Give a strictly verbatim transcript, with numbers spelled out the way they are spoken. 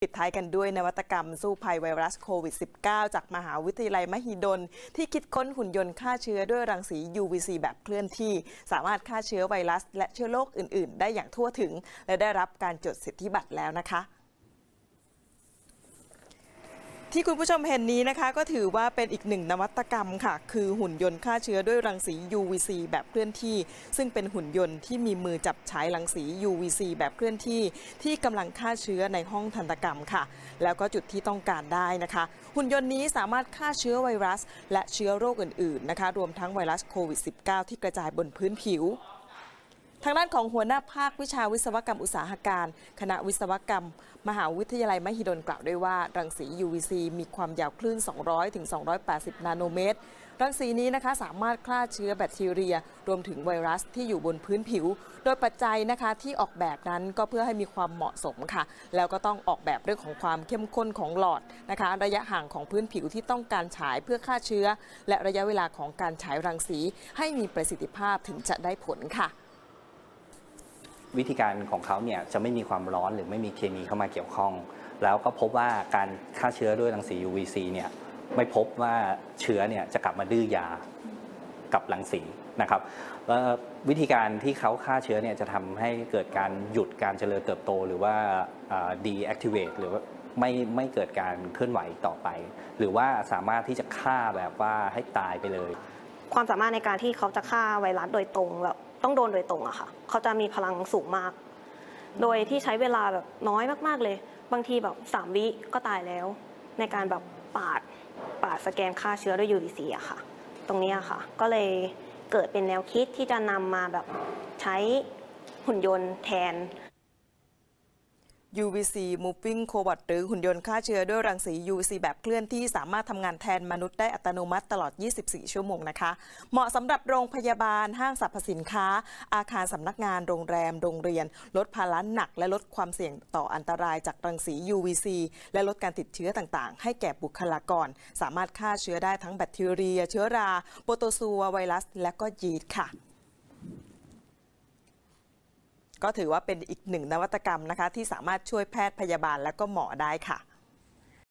ปิดท้ายกันด้วยนวัตกรรมสู้ภัยไวรัสโควิด สิบเก้า จากมหาวิทยาลัยมหิดลที่คิดค้นหุ่นยนต์ฆ่าเชื้อด้วยรังสี ยู วี ซี แบบเคลื่อนที่สามารถฆ่าเชื้อไวรัสและเชื้อโรคอื่นๆได้อย่างทั่วถึงและได้รับการจดสิทธิบัตรแล้วนะคะที่คุณผู้ชมเห็นนี้นะคะก็ถือว่าเป็นอีกหนึ่งนวัตกรรมค่ะคือหุ่นยนต์ฆ่าเชื้อด้วยรังสี ยู วี ซี แบบเคลื่อนที่ซึ่งเป็นหุ่นยนต์ที่มีมือจับฉายรังสี ยู วี ซี แบบเคลื่อนที่ที่กำลังฆ่าเชื้อในห้องทันตกรรมค่ะแล้วก็จุดที่ต้องการได้นะคะหุ่นยนต์นี้สามารถฆ่าเชื้อไวรัสและเชื้อโรคอื่นๆนะคะรวมทั้งไวรัสโควิด สิบเก้า ที่กระจายบนพื้นผิวทางด้านของหัวหน้าภาควิชาวิศวกรรมอุตสาหการคณะวิศวกรรมมหาวิทยาลัยมหิดลกล่าวด้วยว่ารังสี ยู วี ซี มีความยาวคลื่น สองร้อยถึงสองร้อยแปดสิบ นาโนเมตรรังสีนี้นะคะสามารถฆ่าเชื้อแบคทีเรียรวมถึงไวรัสที่อยู่บนพื้นผิวโดยปัจจัยนะคะที่ออกแบบนั้นก็เพื่อให้มีความเหมาะสมค่ะแล้วก็ต้องออกแบบเรื่องของความเข้มข้นของหลอดนะคะระยะห่างของพื้นผิวที่ต้องการฉายเพื่อฆ่าเชื้อและระยะเวลาของการฉายรังสีให้มีประสิทธิภาพถึงจะได้ผลค่ะวิธีการของเขาเนี่ยจะไม่มีความร้อนหรือไม่มีเคมีเข้ามาเกี่ยวข้องแล้วก็พบว่าการฆ่าเชื้อด้วยรังสี ยู วี ซี เนี่ยไม่พบว่าเชื้อเนี่ยจะกลับมาดื้อยากับรังสีนะครับแล้ววิธีการที่เขาฆ่าเชื้อเนี่ยจะทำให้เกิดการหยุดการเจริญเติบโตหรือว่า deactivate หรือว่าไม่ไม่เกิดการเคลื่อนไหวต่อไปหรือว่าสามารถที่จะฆ่าแบบว่าให้ตายไปเลยความสามารถในการที่เขาจะฆ่าไวรัสโดยตรงแบบต้องโดนโดยตรงอะค่ะเขาจะมีพลังสูงมากโดยที่ใช้เวลาแบบน้อยมากๆเลยบางทีแบบสามวิก็ตายแล้วในการแบบปาดปาดสแกนฆ่าเชื้อด้วย ยู วี ซี อะค่ะตรงนี้อะค่ะก็เลยเกิดเป็นแนวคิดที่จะนำมาแบบใช้หุ่นยนต์แทนยู วี ซี Moving Cobot หรือหุ่นยนต์ฆ่าเชื้อด้วยรังสี ยู วี ซี แบบเคลื่อนที่สามารถทำงานแทนมนุษย์ได้อัตโนมัติตลอด ยี่สิบสี่ ชั่วโมงนะคะเหมาะสำหรับโรงพยาบาลห้างสรรพสินค้าอาคารสำนักงานโรงแรมโรงเรียนลดภาระหนักและลดความเสี่ยงต่ออันตรายจากรังสี ยู วี ซี และลดการติดเชื้อต่างๆให้แก่บุคลากรสามารถฆ่าเชื้อได้ทั้งแบคทีเรียเชื้อราโปรโตซัวไวรัสและก็ยีสต์ค่ะก็ถือว่าเป็นอีกหนึ่งนวัตกรรมนะคะที่สามารถช่วยแพทย์พยาบาลและก็หมอได้ค่ะ